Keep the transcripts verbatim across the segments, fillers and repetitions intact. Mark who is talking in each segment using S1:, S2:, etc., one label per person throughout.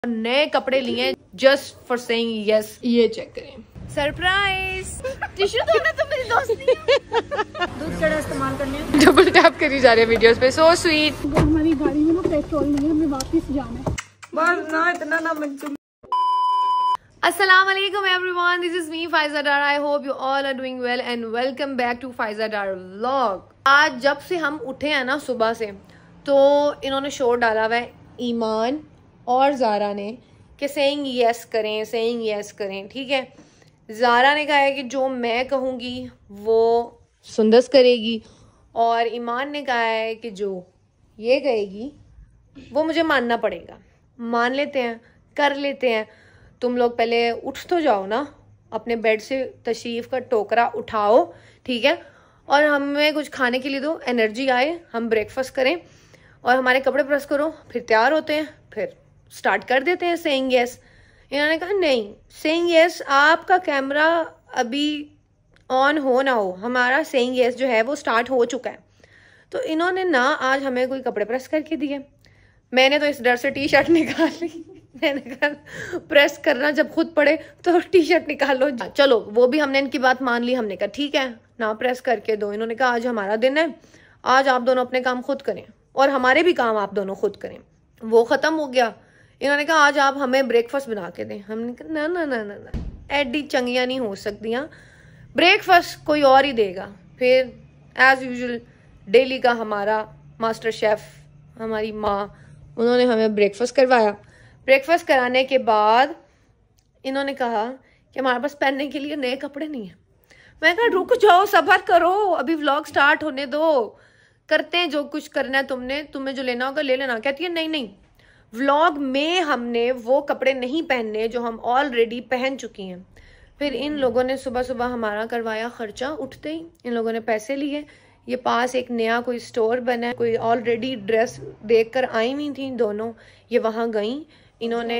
S1: नए कपड़े लिए जस्ट फॉर सेइंग यस। ये चेक करें, सरप्राइज। टिश्यू तो ना, तो मेरी दोस्त नहीं है। दूध कड़ा इस्तेमाल करने डबल टैप करी जा रही है वीडियोस पे। So sweet.
S2: हमारी गाड़ी में ना पेट्रोल नहीं है, हमें वापस जाना है।
S1: बस ना इतना ना मंजूर। अस्सलाम वालेकुम everyone, this is me Faiza Dar. I hope you all are doing well and welcome back to Faiza Dar vlog. आज जब से हम उठे हैं ना सुबह से, तो इन्होंने शोर डाला हुआ है ईमान और ज़ारा ने कि सेइंग यस करें, सेइंग यस करें। ठीक है, ज़ारा ने कहा है कि जो मैं कहूँगी वो सुंदस करेगी, और ईमान ने कहा है कि जो ये कहेगी वो मुझे मानना पड़ेगा। मान लेते हैं, कर लेते हैं। तुम लोग पहले उठ तो जाओ ना, अपने बेड से तशरीफ़ का टोकरा उठाओ, ठीक है, और हमें कुछ खाने के लिए दो, एनर्जी आए, हम ब्रेकफास्ट करें और हमारे कपड़े प्रेस करो, फिर तैयार होते हैं, फिर स्टार्ट कर देते हैं सेइंग यस। इन्होंने कहा नहीं, सेइंग यस आपका कैमरा अभी ऑन हो ना हो, हमारा सेइंग यस जो है वो स्टार्ट हो चुका है। तो इन्होंने ना आज हमें कोई कपड़े प्रेस करके दिए। मैंने तो इस डर से टी शर्ट निकाली। मैंने कहा प्रेस करना जब खुद पड़े तो टी शर्ट निकालो। चलो वो भी हमने इनकी बात मान ली। हमने कहा ठीक है ना, प्रेस करके दो। इन्होंने कहा आज हमारा दिन है, आज आप दोनों अपने काम खुद करें और हमारे भी काम आप दोनों खुद करें। वो ख़त्म हो गया। इन्होंने कहा आज आप हमें ब्रेकफास्ट बना के दें। हमने कहा ना ना ना ना ना, एडी चंगियाँ नहीं हो सकती, ब्रेकफास्ट कोई और ही देगा। फिर एज़ यूजुअल डेली का हमारा मास्टर शेफ़, हमारी माँ, उन्होंने हमें ब्रेकफास्ट करवाया। ब्रेकफास्ट कराने के बाद इन्होंने कहा कि हमारे पास पहनने के लिए नए कपड़े नहीं है। मैं कहा रुक जाओ, सब्र करो, अभी व्लॉग स्टार्ट होने दो, करते हैं जो कुछ करना है, तुमने तुम्हें जो लेना होगा ले लेना। कहती है नहीं नहीं, व्लॉग में हमने वो कपड़े नहीं पहनने जो हम ऑलरेडी पहन चुकी हैं। फिर इन लोगों ने सुबह सुबह हमारा करवाया खर्चा। उठते ही इन लोगों ने पैसे लिए। ये पास एक नया कोई स्टोर बना है, कोई ऑलरेडी ड्रेस देख कर आई हुई थी दोनों, ये वहाँ गई, इन्होंने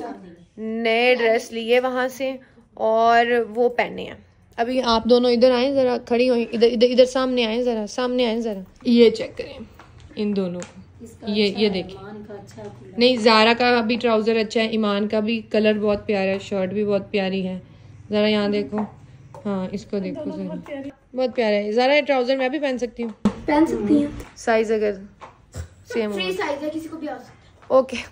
S1: नए ड्रेस लिए वहाँ से और वो पहने हैं। अभी आप दोनों इधर आए, ज़रा खड़ी हुई, इधर इधर इधर सामने आए, ज़रा सामने आए ज़रा। ये चेक करें इन दोनों को, ये ये देखिए। नहीं, ज़ारा का भी ट्राउज़र अच्छा है, ईमान का भी कलर बहुत प्यारा है, शर्ट भी बहुत प्यारी है। ज़रा यहाँ देखो, हाँ इसको देखो ज़रा, बहुत प्यारा है। ज़रा ट्राउज़र मैं भी पहन सकती हूँ,
S2: पहन सकती हैं।
S1: साइज अगर सेम
S2: फ्री साइज है, किसी को भी आ सकता है।
S1: ओके।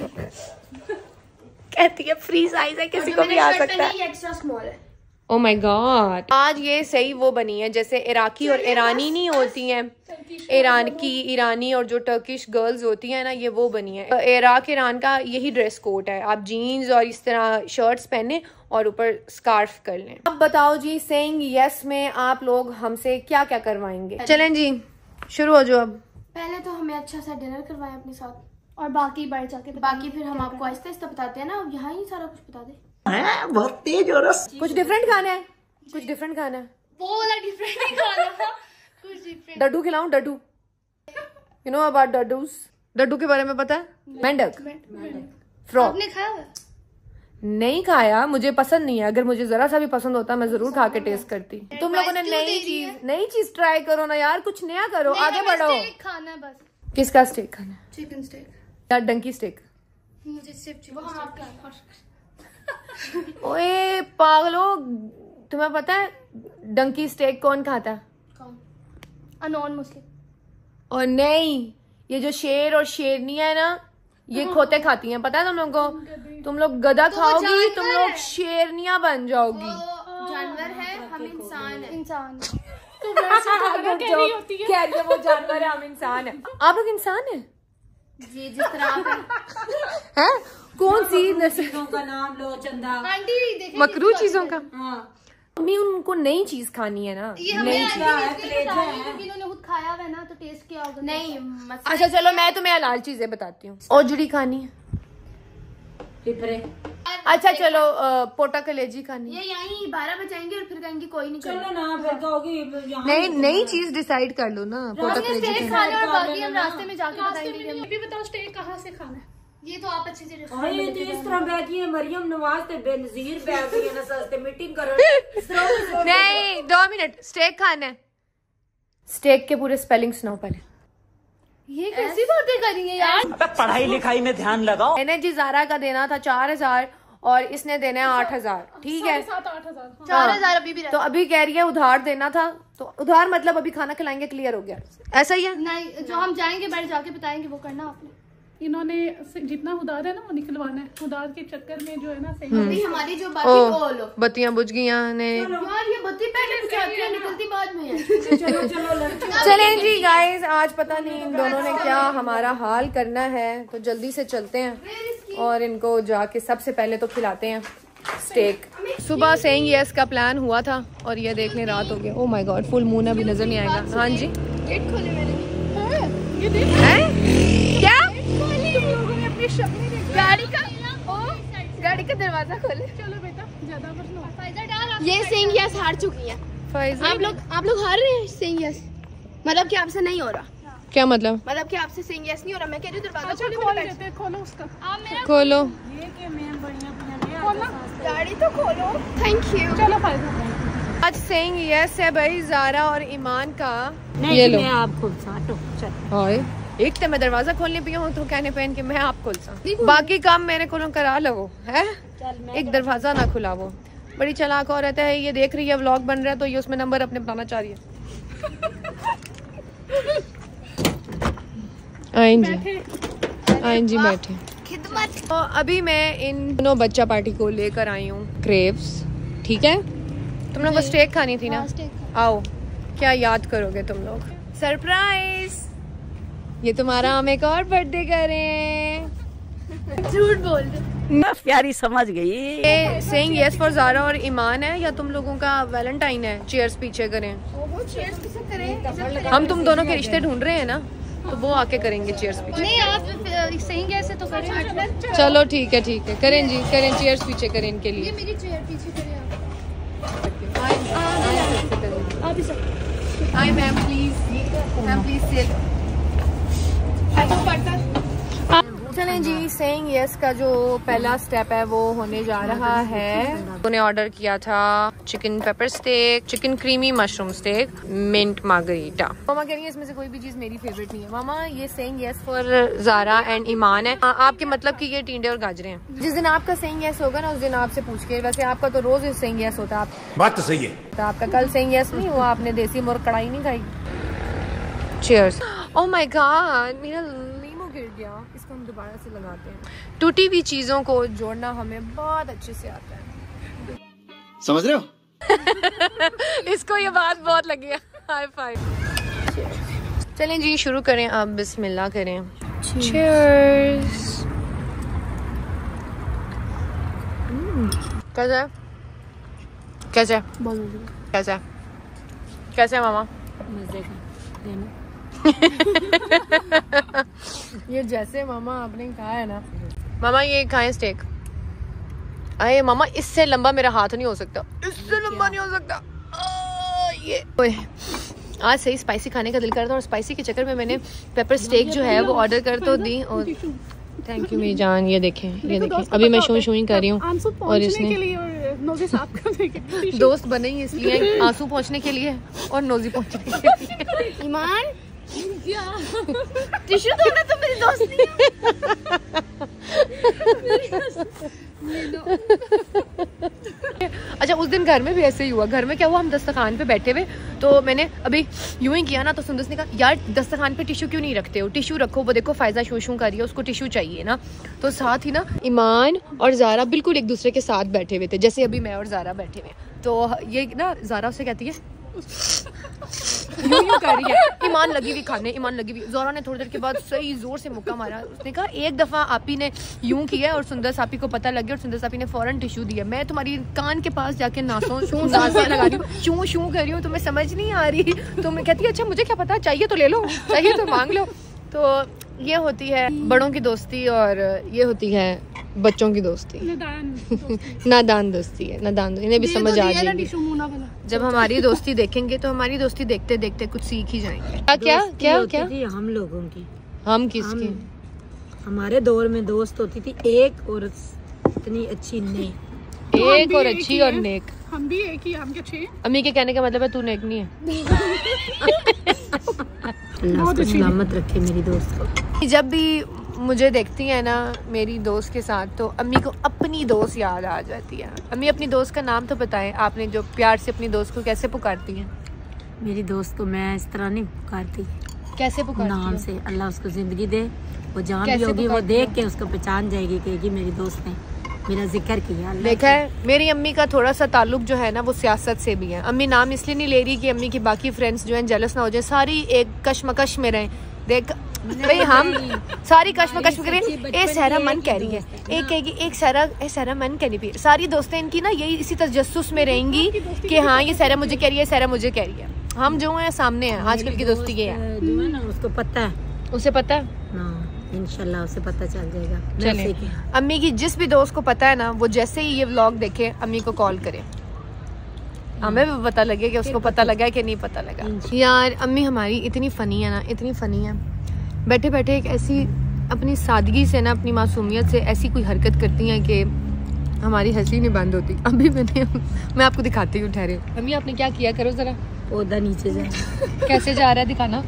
S1: कहती है फ्री साइज है, किसी को भी आ सकता है।
S2: ये एक्स्ट्रा स्मॉल है।
S1: ओ माय गॉड, आज ये सही वो बनी है जैसे इराकी और ईरानी नहीं होती हैं, ईरान की ईरानी और जो टर्किश गर्ल्स होती हैं ना, ये वो बनी है। इराक ईरान का यही ड्रेस कोड है। आप जीन्स और इस तरह शर्ट्स पहने और ऊपर स्कार्फ कर लें। अब बताओ जी, सेइंग यस में आप लोग हमसे क्या क्या करवाएंगे? चलें जी, शुरू हो जाओ। अब
S2: पहले तो हमें अच्छा सा डिनर करवाएं अपने साथ, और बाकी बाहर जाके बाकी फिर हम आपको आहिस्ता आहिस्ता बताते हैं ना, यहाँ ही सारा कुछ बता दे।
S3: है, बहुत तेज हो रहा।
S1: कुछ डिफरेंट खाना है, कुछ डिफरेंट खाना है।
S2: वो वाला डिफरेंट नहीं खाना, कुछ डिफरेंट।
S1: डड्डू खिलाऊं? डड्डू, यू नो अबाउट डड्डूस? डड्डू के बारे में पता है? मेंढक, फ्रॉग।
S2: आपने खाया?
S1: नहीं खाया, मुझे पसंद नहीं है। अगर मुझे जरा सा भी पसंद होता मैं जरूर खा के टेस्ट करती। तुम लोगों ने नई चीज नई चीज ट्राई करो ना यार, कुछ नया करो, आगे बढ़ो।
S2: खाना बस।
S1: किसका स्टेक खाना है?
S2: चिकन स्टेक
S1: या डंकी स्टेक?
S2: मुझे सिर्फ चिकन स्टेक।
S1: ओए पागलो, तुम्हें पता है डंकी स्टेक कौन खाता है?
S2: कौन? A non Muslim.
S1: और नहीं, ये जो शेर और शेरनी है ना, ये खोते खाती हैं, पता है तुम लोगों को? तुम लोग गधा खाओगी, तुम लोग शेरनियां बन जाओगी।
S2: जानवर है, हम इंसान है। इंसान तो
S1: क्या है, वो जानवर है, हम इंसान है। आप लोग इंसान है
S2: जी, जिस तरह आप
S1: हैं। हैं? कौन सी
S3: चीजों का नाम लो चंदा।
S2: आंटी देखें,
S1: मकरू चीजों का।
S3: हाँ,
S1: मम्मी उनको नई चीज खानी है ना,
S2: ये
S1: नई
S2: हमें
S1: चीज।
S2: क्योंकि इन्होंने खुद खाया हुआ है ना, तो टेस्ट किया होगा। नहीं,
S1: अच्छा चलो मैं तुम्हें हलाल चीजें बताती हूँ। और जुड़ी खानी है? अच्छा चलो पोटा कलेजी खानी है?
S2: ये यहीं बारह बजाएंगे और फिर कहेंगे कोई नहीं।
S3: चलो ना, फिर कहोगी
S1: नहीं, नई चीज डिसाइड कर लो ना। पोटा कलेजी
S2: स्टेक खाना है और बाकी हम रास्ते में जाके बताएंगे। ये भी बताओ स्टेक कहाँ से खाना है? ये तो आप अच्छे से
S3: ये तो इस तरह बैठी है मरियम नवाज ते बेनजीर बैठ गई है ना, सस्ते मीटिंग कर।
S1: नहीं, दो मिनट। स्टेक खाना है? स्टेक के पूरे स्पेलिंग सुनाओ पहले।
S2: ये कैसी बातें कर रही है यार।
S4: पढ़ाई लिखाई में ध्यान लगाओ।
S1: मैंने जी ज़ारा का देना था चार हजार और इसने देना है आठ हजार ठीक है
S2: चार हजार अभी भी
S1: तो अभी कह रही है उधार देना था तो उधार मतलब अभी खाना खिलाएंगे क्लियर हो गया ऐसा ही है
S2: नहीं जो हम जाएंगे बैठ जाके बताएंगे वो करना आपने।
S5: इन्होंने जितना उधार है ना वो निकलवाना है। उधार के चक्कर में जो है ना सही
S2: अभी हमारी जो बाकी ओ लो
S1: बत्तियां बुझ गई ने
S2: यार ये बत्ती पहले बुझाती है निकलती बाद में है।
S3: चलो चलो
S1: चलें जी गाइस आज पता नहीं इन दोनों ने क्या हमारा हाल करना है तो जल्दी से चलते हैं और इनको जाके सबसे पहले तो खिलाते हैं स्टेक। सुबह सेइंग यस का प्लान हुआ था और ये देखने रात हो गया। Oh my God full moon अभी नजर नहीं आएगा। हाँ जी
S2: गेट खोले मैंने
S5: ये देख
S1: क्या
S5: लोगों ने अपनी शक्ल
S2: गाड़ी का ओ गाड़ी का दरवाजा खोले।
S5: चलो बेटा ज्यादा मत लो।
S2: ये सिंह यस हार चुकी है।
S1: फैज़ा
S2: आप लोग आप लोग हार रहे हैं सिंह यस मतलब कि आपसे नहीं हो रहा
S1: क्या मतलब
S2: मतलब कि आपसे सिंह यस नहीं हो रहा। मैं कह रही हूँ दरवाजा
S5: अच्छा खोल देते हैं, खोलो उसका।
S2: आप मेरा
S1: खोलो
S2: गाड़ी तो खोलो। Thank you.
S5: चलो फायदा
S1: आज सेइंग यस है भाई ज़ारा और ईमान का।
S3: नहीं
S1: ये लो
S3: मैं आप खुद साटो चल
S1: हाय एक तो मैं दरवाजा खोलने पिया हूँ तो कहने पहन के मैं आप खोल सा बाकी काम मैंने खोलो करा लो वो है एक दरवाजा ना खुला वो बड़ी चालाक औरत है। ये देख रही है व्लॉग बन रहा है तो ये उसमें नंबर अपने बताना चाह रही है। आइन जी आइन जी बैठे।
S2: खिदमत
S1: तो अभी मैं इन दोनों बच्चा पार्टी को लेकर आई हूँ क्रेव्स ठीक है। तुम लोग को स्टेक खानी थी ना आओ क्या याद करोगे तुम लोग सरप्राइज ये तुम्हारा हम एक और बर्थडे करें।
S2: झूठ बोल रहे
S4: प्यारी समझ गई।
S1: ये सेइंग यस फॉर ज़ारा और ईमान है या तुम लोगों का वैलेंटाइन है। चीयर्स पीछे करें हम तुम दोनों के रिश्ते ढूंढ रहे हैं ना तो वो आके करेंगे चीयर्स पीछे।
S2: नहीं आप सही कैसे तो करें।
S1: चलो ठीक है ठीक है करें जी करें चीयर्स पीछे करें इनके लिए।
S2: मेरी चेयर पीछे करें
S1: hi ma'am please ma'am please sit. चलें जी सेइंग यस का जो पहला स्टेप है वो होने जा रहा है। उन्होंने ऑर्डर किया था chicken pepper steak chicken creamy mushroom steak mint margherita. मामा कह रही है इसमें से कोई भी चीज मेरी फेवरेट नहीं है। मामा ये saying yes for Zara and Iman है। आ, आपके मतलब कि ये टिंडे और गाजरे हैं। जिस दिन आपका सेइंग यस होगा ना उस दिन आपसे पूछ के वैसे आपका तो रोज सेइंग यस होता है।
S6: बात तो सही है
S1: तो आपका कल सेइंग यस नहीं हुआ आपने देसी मुर्ग कढ़ाई नहीं खाई। चीयर्स। ओह माय गॉड मेरा लीमो गिर गया इसको हम दोबारा से लगाते हैं। टूटी हुई चीजों को जोड़ना हमें बहुत अच्छे से आता है
S6: समझ रहे हो।
S1: इसको ये बात बहुत लगी है। High five. चलें जी शुरू करें अब बिस्मिल्लाह करें। चीयर्स। कैसा कैसे कैसे कैसे मामा
S3: मजे का देना
S1: ये जैसे मामा आपने कहा है ना मामा ये खाएं स्टेक। अरे मामा इससे लंबा मेरा हाथ नहीं हो सकता इससे लंबा नहीं हो सकता। आ, ये ओए आज सही स्पाइसी खाने का दिल कर रहा था और स्पाइसी के चक्कर में मैंने पेपर स्टेक जो है वो ऑर्डर कर तो दी। और थैंक यू मेरी जान। ये देखें ये देखें अभी मैं शूई शूई कर रही हूँ और इसने दोस्त बने ही इसलिए आंसू पहुँचने के लिए और नोजी पहुँचने के लिए।
S2: ईमान टिश्यू दो ना तो मेरी दोस्त नहीं
S1: है। अच्छा उस दिन घर में भी ऐसे ही हुआ। घर में क्या हुआ हम दस्तरखान पे बैठे हुए तो मैंने अभी यूं ही किया ना तो सुंदस ने कहा यार दस्तरखान पे टिश्यू क्यों नहीं रखते हो टिश्यू रखो। वो देखो फायजा शू शू कर रही है उसको टिश्यू चाहिए ना। तो साथ ही ना ईमान और ज़ारा बिल्कुल एक दूसरे के साथ बैठे हुए थे जैसे अभी मैं और ज़ारा बैठे हुए। तो ये ना ज़ारा उसे कहती है यूं यूं कर रही है। ईमान लगी हुई खाने ईमान लगी हुई। ज़ोरा ने थोड़ी देर के बाद सही जोर से मुक्का मारा। उसने कहा एक दफा आपी ने यूं किया और सुंदर सापी को पता लग गया और सुंदर सापी ने फौरन टिश्यू दिया। मैं तुम्हारी कान के पास जाके नासों शू नासा लगा रही हूँ शू शू कर रही हूँ तुम्हें समझ नहीं आ रही। तो मैं कहती है अच्छा मुझे क्या पता चाहिए तो ले लो चाहिए तो मांग लो। तो ये होती है बड़ों की दोस्ती और ये होती है बच्चों की दोस्ती नादान दोस्ती है नादान दोस्ती। इन्हें भी समझ आ जाएगी जब हमारी दोस्ती देखेंगे तो हमारी दोस्ती देखते देखते कुछ सीख ही जाएंगे। क्या क्या क्या क्या
S3: थी हम लोगों की
S1: हम किसके
S3: हमारे दौर में दोस्त होती थी एक और इतनी अच्छी नेक
S1: एक और अच्छी और नेक।
S5: हम भी एक ही हम के छह।
S1: अम्मी के कहने का मतलब है तू नेक नहीं है।
S3: अल्लाह उसको सलामत रखे मेरी दोस्त को।
S1: जब भी मुझे देखती है ना मेरी दोस्त के साथ तो अम्मी को अपनी दोस्त याद आ जाती है। अम्मी अपनी दोस्त का नाम तो बताएं, आपने जो प्यार से अपनी दोस्त को कैसे पुकारती हैं?
S3: मेरी दोस्त को मैं इस तरह नहीं पुकारती,
S1: कैसे पुकारती
S3: नाम से। अल्लाह उसको जिंदगी दे, वो जहाँ भी होगी वो देख के उसको पहचान जाएगी, कहेगी मेरी दोस्त ने मेरा जिक्र किया।
S1: देखा है, मेरी अम्मी का थोड़ा सा ताल्लुक जो है ना वो सियासत से भी है। अम्मी नाम इसलिए नहीं ले रही कि अम्मी की बाकी फ्रेंड्स जो हैं जेलस ना हो जाए, सारी एक कशमकश में रहें। देख भाई हम सारी कशमकश में करें। ए सहरा मन कह रही है, एक कहेगी एक सहरा ए सहरा मन कह रही है। सारी दोस्तें इनकी ना यही इसी तजस्सुस में रहेंगी कि हाँ ये सहरा मुझे कह रही है, सहरा मुझे कह रही है। हम जो है सामने हैं, आजकल की दोस्ती ये है।
S3: जो है ना उसको पता है,
S1: उसे पता है,
S3: हाँ इंशाल्लाह उसे पता चल जाएगा।
S1: चले अम्मी की जिस भी दोस्त को पता है ना वो जैसे ही ये व्लॉग देखे अम्मी को कॉल करे, हमें भी पता लगे कि उसको पता लगा कि नहीं पता लगा। यार अम्मी हमारी इतनी फनी है ना, इतनी फनी है। बैठे बैठे एक ऐसी अपनी सादगी से ना, अपनी मासूमियत से ऐसी कोई हरकत करती हैं कि हमारी हंसी नहीं बंद होती। अभी मैंने मैं आपको दिखाती हूँ, ठहरे। अम्मी आपने क्या किया, करो जरा।
S3: पौधा नीचे जा
S1: कैसे जा रहा है दिखाना।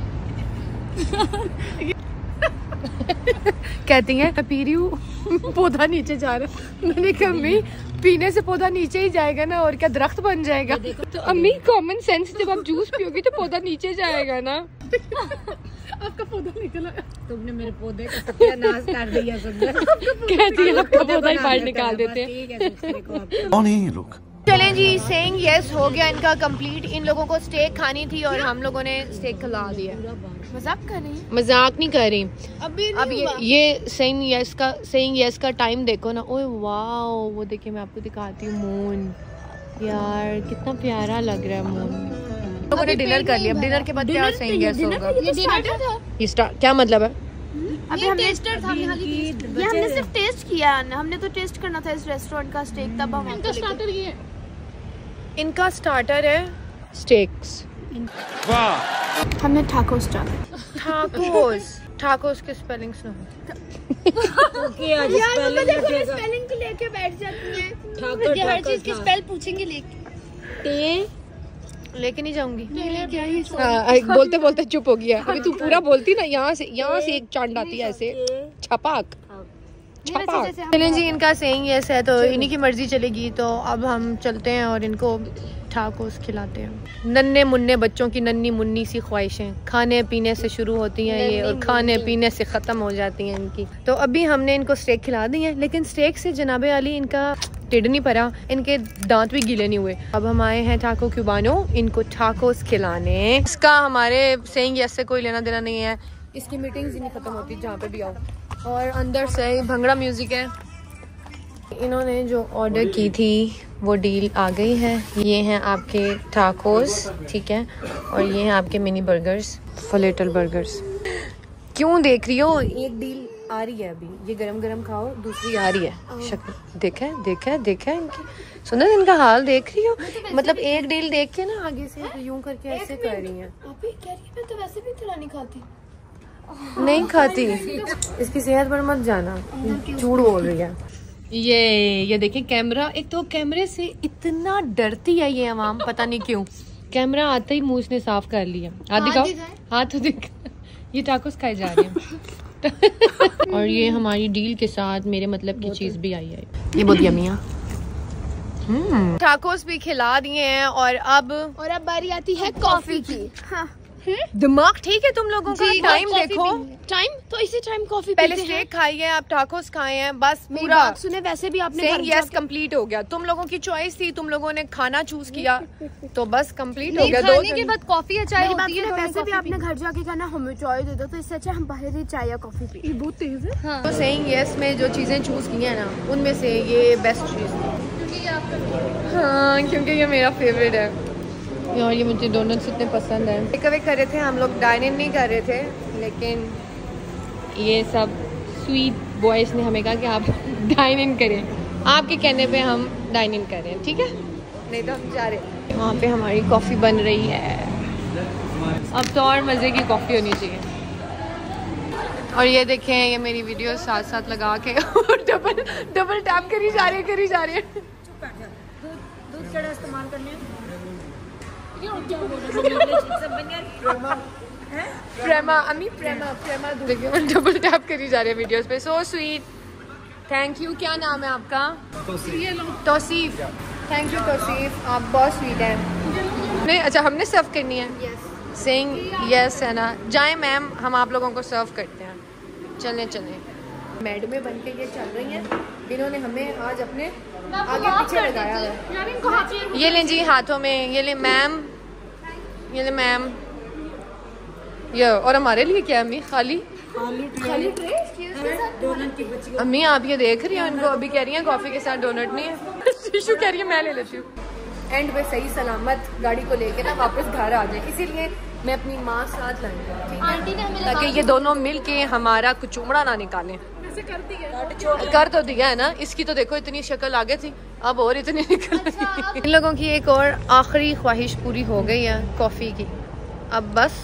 S1: कहती हैं मैं पी रही हूँ, पौधा नीचे जा रहा है। मैंने कहा अम्मी पीने से पौधा नीचे ही जाएगा ना, और क्या दरख्त बन जाएगा। तो अम्मी कॉमन सेंस, जब आप जूस पियोगी तो पौधा नीचे जाएगा ना।
S5: आपका पौधा निकला,
S3: तुमने मेरे पौधे का सत्यानाश कर दिया।
S1: कहती है आपका पौधा ही बाहर निकाल देते हैं।
S6: कौन है ये लोग?
S1: चलें जी, सेइंग यस हो गया इनका कंप्लीट। इन लोगों को स्टेक खानी थी और हम लोगों ने स्टेक खिला दिया।
S2: मजाक कर रही है?
S1: मजाक नहीं कर रही।
S2: अभी
S1: अब ये ये सेइंग यस का सेइंग यस का टाइम देखो ना। ओए वाओ, वो देखिए मैं आपको दिखाती हूँ मून। यार कितना प्यारा लग रहा है मून। लोगों ने डिनर कर लिया, अब डिनर के बाद क्या सेइंग यस होगा।
S2: ये स्टार्टर था,
S1: ये स्टार्ट क्या मतलब है?
S2: अभी हमने टेस्टर था, ये हमने सिर्फ टेस्ट किया, हमने तो टेस्ट करना था इस रेस्टोरेंट का स्टेक, तब हम
S5: इनका स्टार्टर ये है।
S1: इनका स्टार्टर है स्टेक्स।
S2: हमने टाको स्टार्ट
S1: टाकोस। टाकोस के स्पेलिंग सुनो।
S2: स्पेलिंग को लेके बैठ जाती है, मुझे हर चीज की स्पेल पूछेंगे लेके
S1: लेके नहीं जाऊंगी। हाँ, बोलते बोलते चुप हो गया। अभी तू पूरा बोलती ना, यहाँ से यहाँ से एक चांद आती है ऐसे छपाक छपाक। चलें जी, इनका सेइंग यस है तो इन्हीं की मर्जी चलेगी। तो अब हम चलते हैं और इनको ठाकोस खिलाते हैं। नन्हे मुन्ने बच्चों की नन्ही मुन्नी सी ख्वाहिशें खाने पीने से शुरू होती हैं ये, और खाने पीने से ख़त्म हो जाती हैं इनकी। तो अभी हमने इनको स्टेक खिला दी है, लेकिन स्टेक से जनाबे अली इनका टिड नहीं पड़ा, इनके दांत भी गीले नहीं हुए। अब हम आए हैं टाको क्यूबानो इनको टाकोस खिलाने। इसका हमारे सेइंग यस से कोई लेना देना नहीं है, इसकी मीटिंग्स ही नहीं ख़त्म होती जहाँ पे भी आओ। और अंदर से भंगड़ा म्यूज़िक है। इन्होंने जो ऑर्डर की थी वो डील आ गई है। ये हैं आपके टाकोस, ठीक है, और ये हैं आपके मिनी बर्गर्स, फलेटल बर्गर्स। क्यों देख रही हो, एक डील आ रही है अभी, ये गरम गरम खाओ, दूसरी आ रही है। शक्ल देखा है देखा है देखा है इनकी, सुनो इनका हाल देख रही हो। मतलब एक डील देख के ना आगे से यूं करके ऐसे कर रही हैं।
S2: आप ही कह रही है, मैं तो वैसे भी खिला नहीं खाती।
S1: नहीं खाती, इसकी सेहत पर मत जाना, झूठ बोल रही है। ये ये देखिए कैमरा, एक तो कैमरे से इतना डरती है ये आवाम, पता नहीं क्यों। कैमरा आते ही मुंह इसने साफ कर लिया। हाथ दिखाओ, हाथ तो दिख। ये टाकोस खाए जा रहे हैं। और ये हमारी डील के साथ मेरे मतलब की चीज भी आई है, ये बहुत यम्मी है। हम्म, टाकोस भी खिला दिए हैं और अब
S2: और अब बारी आती है कॉफी की। हाँ।
S1: दिमाग ठीक है तुम लोगों का? टाइम देखो,
S2: टाइम तो इसी टाइम कॉफी
S1: पहले स्टेक खाई है, आप टाकोस खाए हैं, बस पूरा
S2: सुने। वैसे भी आपने
S1: सेइंग यस कंप्लीट हो गया। तुम लोगों की चॉइस थी, तुम लोगों ने खाना चूज किया तो बस कंप्लीट हो गया। दो
S2: खाने के बाद कॉफी या चाय होती है, वैसे भी आपने घर जाके कहना हमें चाय दे दो, तो इससे अच्छा हम बाहर ही चाय या कॉफी पी।
S5: ये बहुत तेज है।
S1: हाँ। तो सेइंग यस में जो चीजें चूज की है ना, उनमें से ये बेस्ट चीज थी। हाँ, क्योंकि ये मेरा फेवरेट है यार, ये मुझे डोनट्स इतने पसंद है। टेक अवे कर रहे थे हम लोग, डाइन इन नहीं कर रहे थे, लेकिन ये सब स्वीट बॉयज ने हमें कहा कि आप डाइन इन करें। आपके कहने पे हम डाइन इन कर रहे हैं, ठीक है, नहीं तो हम जा रहे हैं। वहाँ पे हमारी कॉफ़ी बन रही है, अब तो और मज़े की कॉफ़ी होनी चाहिए। और ये देखें, ये मेरी वीडियो साथ साथ लगा के डबल डबल टैप करी जा रही है करी जा रही है।
S3: दूध कड़ा इस्तेमाल करने
S1: प्रेमा अम्मी प्रेमा प्रेमा देखिए डबल टैप करी जा रही है वीडियोस पे। So sweet, thank you. क्या नाम है आपका? तौसीफ। थैंक यू तौसीफ, आप बहुत स्वीट हैं। नहीं अच्छा हमने सर्व करनी है? सेइंग यस है ना। जाएं मैम, हम आप लोगों को सर्व करते हैं। चलें चलें। मैडमें बन के ये चल रही हैं, इन्होंने हमें आज अपने आगे पीछे लगाया है। ये लें जी हाथों में, ये लें मैम, ये लें मैम। ये और हमारे लिए क्या अम्मी? खाली खाली ट्रे। अम्मी आप ये देख रही हैं उनको, अभी कह रही हैं कॉफी के साथ डोनट नहीं है। टिशू कह रही है मैं ले लेती हूँ। एंड में सही सलामत गाड़ी को लेके ना वापस घर आ जाए, इसीलिए मैं अपनी माँ साथ लाई ताकि ये दोनों मिल के हमारा कुचुमड़ा ना निकालें। कर तो दिया है ना, इसकी तो देखो इतनी शक्ल आगे थी, अब और इतनी निकल रही। इन लोगों की एक और आखिरी ख्वाहिश पूरी हो गई है कॉफी की, अब बस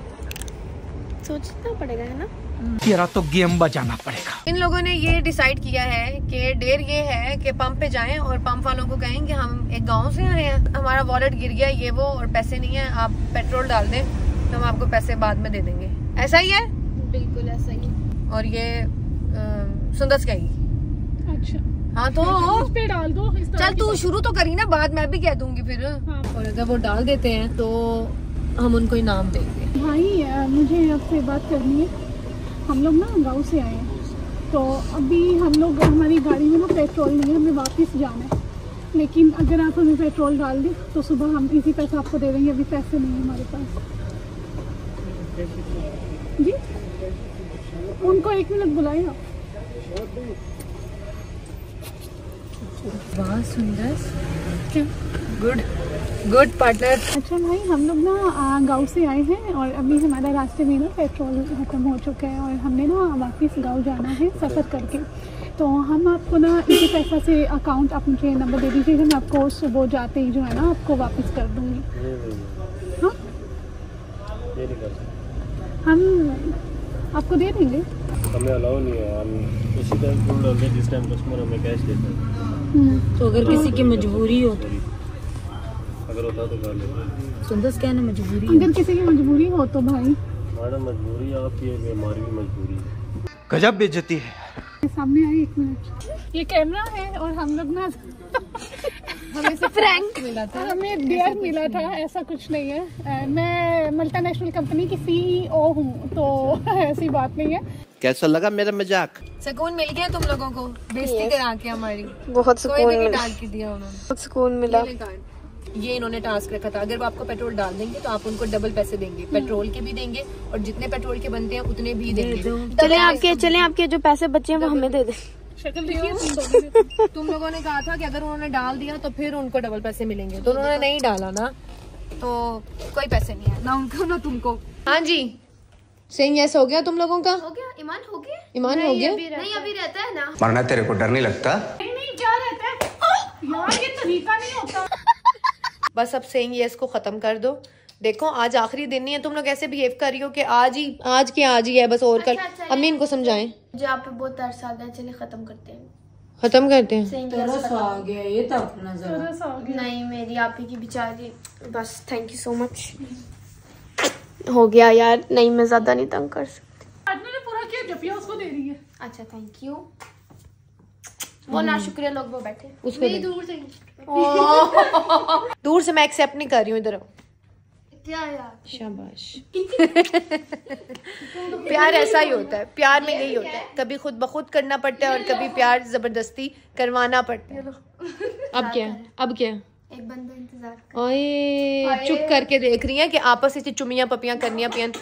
S1: सोचना पड़ेगा है ना,
S7: तेरा तो गेम बजाना पड़ेगा।
S1: इन लोगों ने ये डिसाइड किया है कि डेर ये है कि पंप पे जाएं और पंप वालों को कहें कि हम एक गांव से आए हैं, हमारा वॉलेट गिर गया ये वो और पैसे नहीं है, आप पेट्रोल डाल दें तो हम आपको पैसे बाद में दे देंगे। ऐसा ही है? बिल्कुल ऐसा ही। और ये सुंदर कहेगी। अच्छा हाँ तो
S5: पे डाल दो।
S1: चल तू शुरू तो करी ना, बाद मैं भी कह दूंगी फिर। हाँ। और अगर वो डाल देते हैं तो हम उनको इनाम देंगे।
S5: भाई मुझे आपसे बात करनी है। हम लोग ना गांव से आए हैं, तो अभी हम लोग हमारी गाड़ी में ना पेट्रोल नहीं है, हमें वापस जाना है। लेकिन अगर आप हमें पेट्रोल डाल दें तो सुबह हम इसी पैसा आपको दे देंगे। अभी पैसे नहीं है हमारे पास। जी उनको एक मिनट बुलाए आप।
S1: वाह सुंदर, क्या गुड गुड पार्टनर।
S5: अच्छा भाई हम लोग ना गांव से आए हैं और अभी हमारा रास्ते में ना पेट्रोल खत्म हो चुका है और हमने ना वापस गांव जाना है सफ़र करके। तो हम आपको ना इसी पैसा से अकाउंट आप मुझे नंबर दे दीजिए, मैं आपको सुबह जाते ही जो है ना आपको वापस कर दूँगी। हाँ हम आपको दे देंगे।
S8: हमें अलाउ नहीं है, हम उसी टाइम फुल डालते हैं जिस टाइम कस्टमर हमें कैश देता है।
S3: तो अगर किसी की मजबूरी हो तो
S8: अगर होता तो कर लेते।
S3: सुंदर क्या ना मजबूरी,
S5: अगर किसी की मजबूरी हो तो भाई।
S8: मैडम मजबूरी आपकी है, हमारी भी मजबूरी है।
S7: गजब बेइज्जती है।
S5: सामने आए एक मिनट, ये कैमरा है और हम लोग ना हमें से फ्रैंक मिला था, हमें डेयर मिला था, ऐसा कुछ नहीं है। मैं मल्टीनेशनल कंपनी की सीईओ हूँ, तो ऐसी बात नहीं है।
S6: कैसा लगा मेरा मजाक?
S1: सुकून मिल गया तुम लोगों को बेइज्जती करा के हमारी?
S2: बहुत सुकून मिला,
S1: डाल के दिया उन्होंने,
S2: बहुत सुकून मिला।
S1: ये इन्होंने टास्क रखा था, अगर वो आपको पेट्रोल डाल देंगे तो आप उनको डबल पैसे देंगे, पेट्रोल के भी देंगे और जितने पेट्रोल के बनते हैं उतने भी देंगे।
S2: चले आपके चले आपके जो पैसे बचे हैं वो हमें दे दे।
S5: शक्ल देखिए।
S1: तुम लोगों ने कहा था कि अगर उन्होंने डाल दिया तो फिर उनको डबल पैसे मिलेंगे, तो उन्होंने नहीं डाला ना, तो कोई पैसे नहीं है ना उनको ना तुमको। हाँ जी सेइंग यस हो गया तुम लोगों का?
S2: हो गया। ईमान हो गया?
S1: ईमान हो गया?
S2: नहीं अभी रहता है ना।
S6: मरना तेरे को डर नहीं लगता?
S5: नहीं क्या रहता है यार, ये तरीका नहीं होता।
S1: बस अब सेइंग यस को खत्म कर दो। देखो आज आखिरी दिन नहीं है, तुम लोग ऐसे बिहेव कर रही हो कि आज ही आज के आज ही है बस, और कल अम्मी इनको समझाएं।
S2: मुझे आप पे बहुत तरस आ गया, चलिए खत्म करते हैं।
S1: खत्म करते हैं।
S3: आ गया ये तो अपना
S2: नहीं मेरी आप ही की बेचारी, बस थैंक यू सो मच। हो गया यार, नहीं मैं ज्यादा नहीं तंग कर सकती।
S5: ने पूरा किया, जपिया उसको दे रही है।
S2: अच्छा थैंक यू। वो ना शुक्रिया लोग वो बैठे
S1: उसको
S2: नहीं दूर से
S1: दूर से मैं एक्सेप्ट नहीं कर रही हूँ, इधर
S2: क्या यार।
S1: शाबाश। प्यार ऐसा ही होता है, प्यार में यही होता है, कभी खुद ब खुद करना पड़ता है और कभी प्यार जबरदस्ती करवाना पड़ता है। अब क्या अब क्या
S2: एक बंदा इंतजार कर।
S1: ओए चुप करके देख रही है कि आपस में चुमियां पपियां करनियां पियन।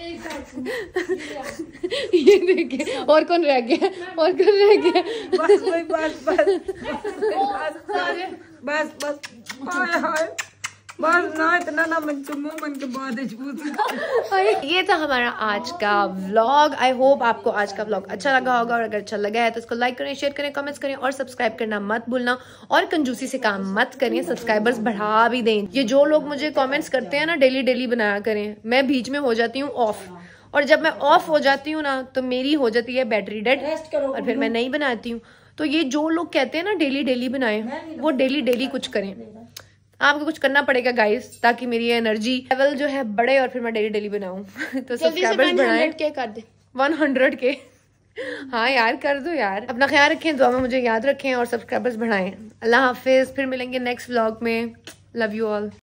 S1: ये देखिए और कौन रह गया, और कौन रह गया। बस बस बस बस बस बस ना इतना ना मन चुमो मन के बाद ये था हमारा आज का व्लॉग। आई होप आपको आज का व्लॉग अच्छा लगा होगा, और अगर अच्छा लगा है तो इसको लाइक करें, शेयर करें, कमेंट्स करें और सब्सक्राइब करना मत भूलना, और कंजूसी से काम मत करें, सब्सक्राइबर्स बढ़ा भी दें। ये जो लोग मुझे कमेंट्स करते हैं ना डेली डेली बनाया करें, मैं बीच में हो जाती हूँ ऑफ, और जब मैं ऑफ हो जाती हूँ ना तो मेरी हो जाती है बैटरी डेड और फिर मैं नहीं बनाती हूँ। तो ये जो लोग कहते हैं ना डेली डेली बनाए, वो डेली डेली कुछ करें। आपको कुछ करना पड़ेगा गाइस, ताकि मेरी एनर्जी लेवल जो है बढ़े और फिर मैं डेली डेली बनाऊं। तो सब्सक्राइबर्स बढ़ाएं
S2: के कर दे
S1: हंड्रेड के। हाँ यार कर दो यार। अपना ख्याल रखें, दुआ में मुझे याद रखें और सब्सक्राइबर्स बढ़ाएं। अल्लाह हाफिज, फिर मिलेंगे नेक्स्ट व्लॉग में। Love you all.